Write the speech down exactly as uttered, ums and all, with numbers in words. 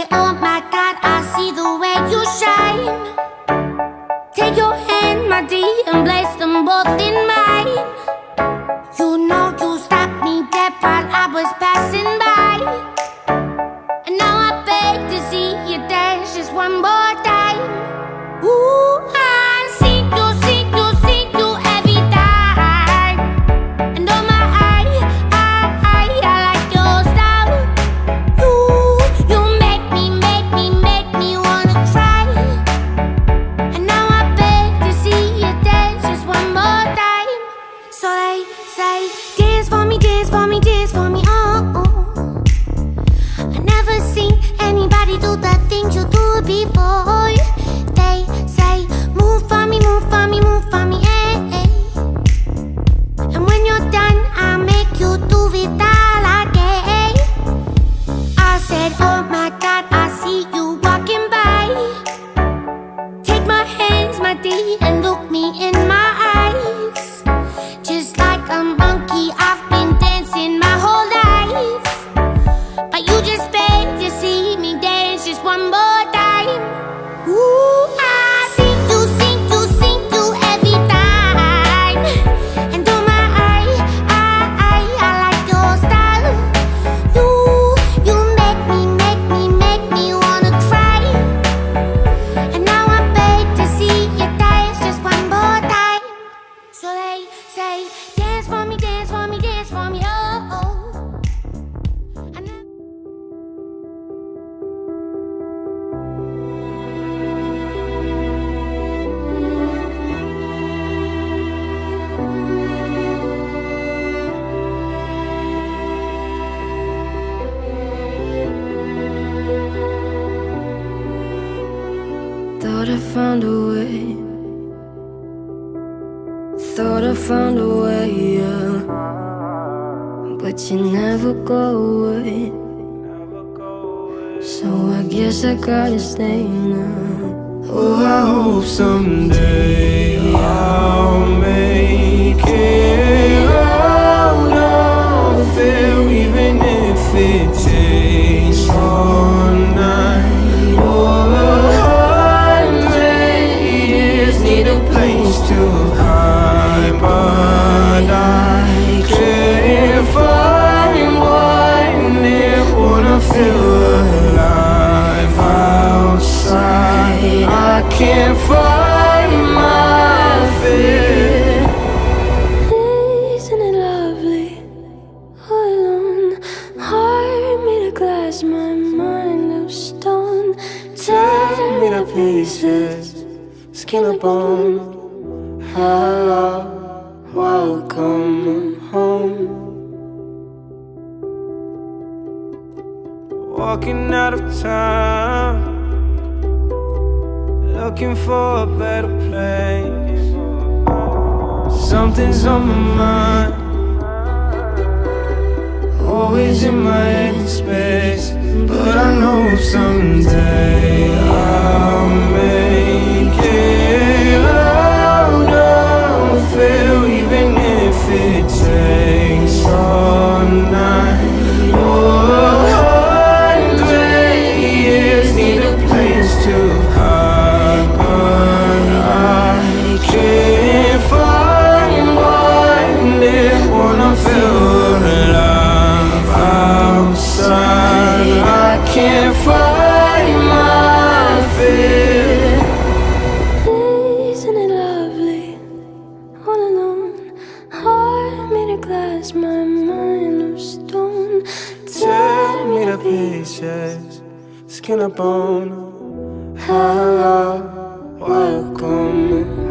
oh my God, I see the way you shine. Take your hand, my dear, and place them both in mine. You know you stopped me dead while I was passing by, and now I beg to see you dance just one more time. Ooh, I see you, see you, see you every time. And oh my, I, I, I, I like your style. You, you make me, make me, make me wanna cry. And now I beg to see you dance just one more time. So they say, dance for me, dance for me, dance for me, oh, oh. I never seen anybody do the things you do before. They say, move for me, move for me, move for me, eh, eh. And when you're done, I'll make you do it all again. I said, oh my God, I see you walking by. Take my hands, my dear, and look me in my eyes. Just like a monkey, I've been dancing my whole life, but you just beg to see me dance just one more time. Ooh, I see you, see you, see you every time. And oh my, I, I, I, I like your style. You, you make me, make me, make me wanna cry. And now I beg to see you dance just one more time. So they say, dance for me, dance for me, dance for me, oh, oh. I never Thought I found a way. Thought I found a way, yeah. But you never go away. So I guess I gotta stay now. Oh, I hope someday I'll make it out of there, even if it takes all night or a hundred years. Need a place to hide, but I can't find one there. Wanna feel alive outside. I can't find my fear. Isn't it lovely? All alone, heart made of glass, my mind of stone. Tear me to pieces, skin and bone. Hello, welcome home. Walking out of town, looking for a better place. Something's on my mind, always in my head space. But I know someday I'll make it out of here, even if it takes all night or a hundred years. Need a place to hide, but I can't find one there. Wanna feel alive outside. I can't find my fear. Isn't it lovely? All alone, heart made of glass, my mind of stone. Tear me to pieces, skin and bone. Hello, welcome